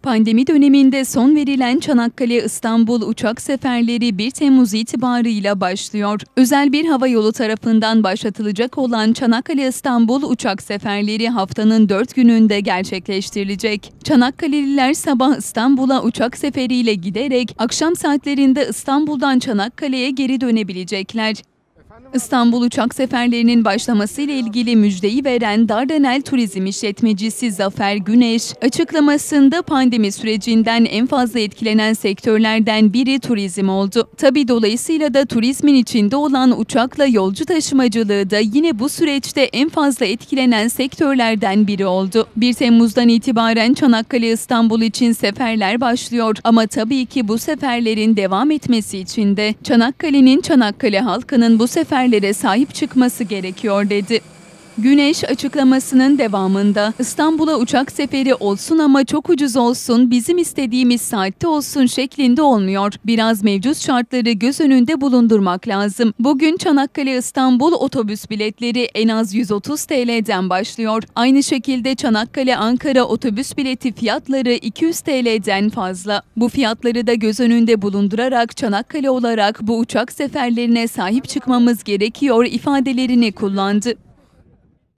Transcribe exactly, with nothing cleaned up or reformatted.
Pandemi döneminde son verilen Çanakkale-İstanbul uçak seferleri bir Temmuz itibarıyla başlıyor. Özel bir havayolu tarafından başlatılacak olan Çanakkale-İstanbul uçak seferleri haftanın dört gününde gerçekleştirilecek. Çanakkale'liler sabah İstanbul'a uçak seferiyle giderek akşam saatlerinde İstanbul'dan Çanakkale'ye geri dönebilecekler. İstanbul uçak seferlerinin başlamasıyla ilgili müjdeyi veren Dardanel Turizm İşletmecisi Zafer Güneş, açıklamasında pandemi sürecinden en fazla etkilenen sektörlerden biri turizm oldu. Tabii dolayısıyla da turizmin içinde olan uçakla yolcu taşımacılığı da yine bu süreçte en fazla etkilenen sektörlerden biri oldu. bir Temmuz'dan itibaren Çanakkale-İstanbul için seferler başlıyor ama tabii ki bu seferlerin devam etmesi için de Çanakkale'nin, Çanakkale halkının bu sefer sahip çıkması gerekiyor dedi. Güneş açıklamasının devamında İstanbul'a uçak seferi olsun ama çok ucuz olsun, bizim istediğimiz saatte olsun şeklinde olmuyor. Biraz mevcut şartları göz önünde bulundurmak lazım. Bugün Çanakkale-İstanbul otobüs biletleri en az yüz otuz TL'den başlıyor. Aynı şekilde Çanakkale-Ankara otobüs bileti fiyatları iki yüz TL'den fazla. Bu fiyatları da göz önünde bulundurarak Çanakkale olarak bu uçak seferlerine sahip çıkmamız gerekiyor ifadelerini kullandı.